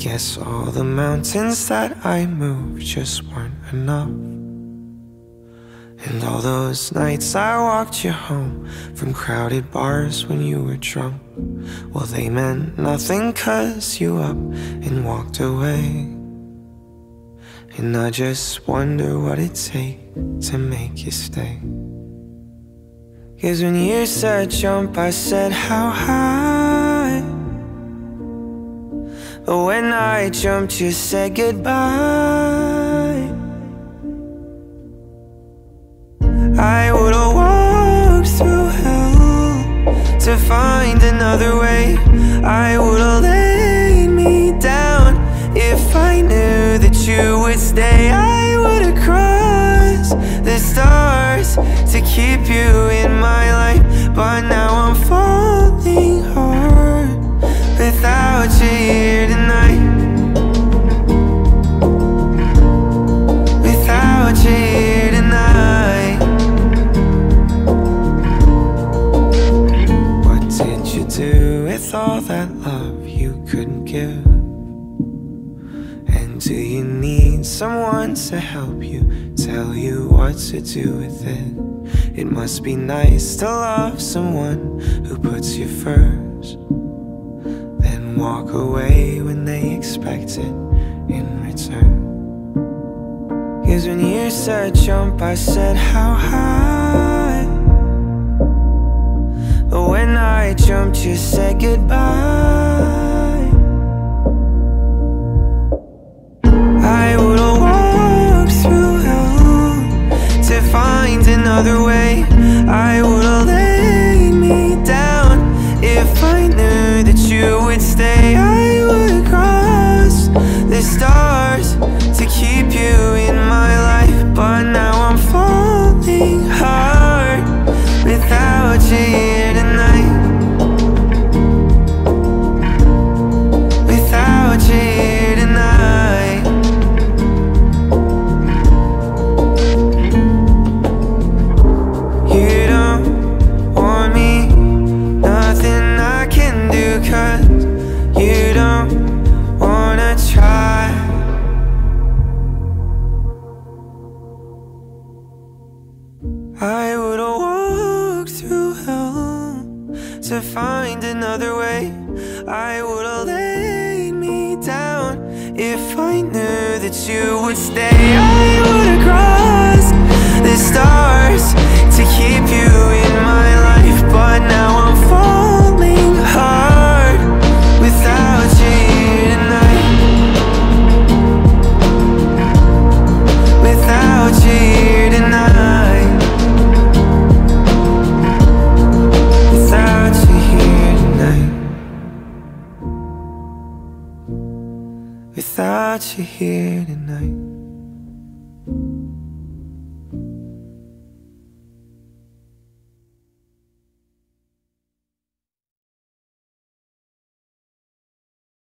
Guess all the mountains that I moved just weren't enough. And all those nights I walked you home from crowded bars when you were drunk, well, they meant nothing 'cause you up and walked away. And I just wonder what it takes to make you stay. 'Cause when you said jump, I said how high. But when I jumped, you said goodbye. I would've walked through hell to find another way. I would've laid me down if I knew that you would stay. I would've crossed the stars to keep you in my life. But now I'm falling hard without you here tonight. Without you here tonight. What did you do with all that love you couldn't give? And do you need someone to help you, tell you what to do with it? It must be nice to love someone who puts you first, then walk away when they expect it in return. 'Cause when you said jump, I said how high. But when I jumped, you said goodbye. I would've walked through hell to find another way. I would've laid me down if I knew that you would stay. I would've crossed the stars to keep you in my life. But now I'm falling hard without you here tonight. Without you here tonight. You don't want me, nothing I can do, 'cause you don't wanna try. I would've walked through hell to find another way. I would've laid me down if I knew that you would stay. I would've crossed the stars to keep you in my life. But now I'm falling hard without you here tonight. Without you here tonight. Without you here tonight. Without you here tonight.